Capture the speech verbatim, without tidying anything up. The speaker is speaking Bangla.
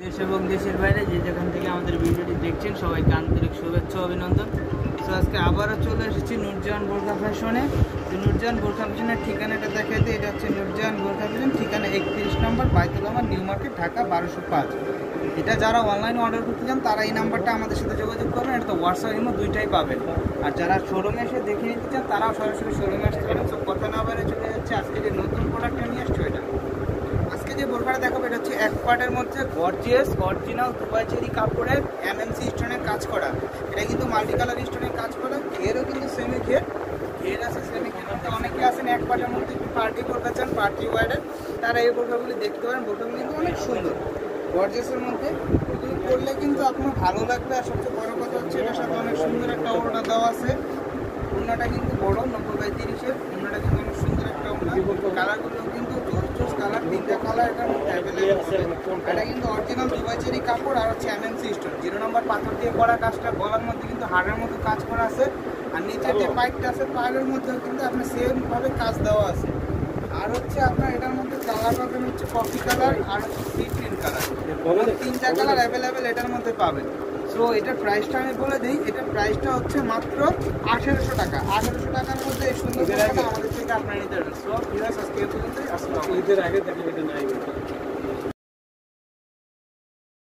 দেশ এবং দেশের বাইরে যে যেখান থেকে আমাদের ভিডিওটি দেখছেন সবাইকে আন্তরিক শুভেচ্ছা অভিনন্দন। তো আজকে আবারও চলে এসেছি নূরজাহান বোরকা ফ্যাশনে। তো নূরজাহান বোরকা ফ্যাশনের ঠিকানাটা দেখাতে, এটা হচ্ছে নূরজাহান বোরকা ফ্যাশন, ঠিকানা একত্রিশ নম্বর বাইতুল আমার, নিউ মার্কেট, ঢাকা বারোশো পাঁচ। এটা যারা অনলাইনে অর্ডার করতে চান তারা এই নাম্বারটা আমাদের সাথে যোগাযোগ করবেন। এটা তো হোয়াটসঅ্যাপ ইমো দুইটাই পাবেন। আর যারা শোরুমে এসে দেখে নিতে চান তারাও সরাসরি শোরুমে আসতে পারেন। তো কথা না বাইরে চলে যাচ্ছে আজকে যে নতুন প্রোডাক্টটা নিয়ে আসছো। এটা আজকে যে বোরকাটা দেখাবো এটা হচ্ছে এক পার্টের মধ্যে গর্জিয়াস অরিজিনাল দুবাই চেরি কাপড়ের এমএনসি স্টোনের কাজ করা। এটা কিন্তু মাল্টি কালার স্টোনের কাজ করা, ঘেরও কিন্তু সেমি ঘের ঘের আছে সেমি ঘের। অনেকে আছেন এক পার্টের মধ্যে একটু পার্টি করতে চান, পার্টি ওয়ার্ডের, তারা এই বোরকাগুলি দেখতে পারেন। বোরকাগুলি কিন্তু অনেক সুন্দর গর্জিয়াসের মধ্যে, এগুলি করলে কিন্তু আপনার ভালো লাগবে। আর সবচেয়ে বড় কথা হচ্ছে এটার সাথে অনেক সুন্দর একটা ওড়না দেওয়া আছে। ওড়নাটা কিন্তু বড়, নব্বই বাই তিরিশের ওড়নাটা কিন্তু অনেক সুন্দর একটা ওড়না। কালারগুলো কিন্তু জোস জোস কালার, তিনটা কালার এটার মধ্যে অ্যাভেলেবল আছে। এটা কিন্তু অরিজিনাল দুবাই চেরি কাপড় আর হচ্ছে এমএনসি স্টোন, জিরো নম্বর পাথর দিয়ে করা কাজটা। গলার মধ্যে কিন্তু হাড়ের মতো কাজ করা আছে, আর নিচে যে পাইপটা আছে পাইপের মধ্যেও কিন্তু আপনার সেম ভাবে কাজ দেওয়া আছে। আর হচ্ছে আপনার এটার মধ্যে কালার পাবেন হচ্ছে কফি কালার আর হচ্ছে সি গ্রিন কালার, তিনটা কালার অ্যাভেলেবেল এটার মধ্যে পাবেন। সো এটার প্রাইসটা আমি বলে দিই, এটার প্রাইসটা হচ্ছে মাত্র আঠেরোশো টাকা। আঠেরোশো টাকার মধ্যে এই সুন্দর আমাদের থেকে আপনারা নিতে পারবেন। সো ভিউয়ার্স আজকে এই পর্যন্তই। আসসালামু আলাইকুম।